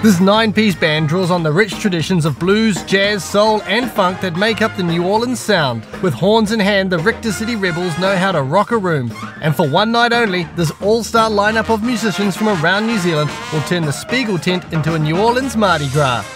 This 9-piece band draws on the rich traditions of blues, jazz, soul and funk that make up the New Orleans sound. With horns in hand, the Richter City Rebels know how to rock a room. And for one night only, this all-star lineup of musicians from around New Zealand will turn the Spiegel tent into a New Orleans Mardi Gras.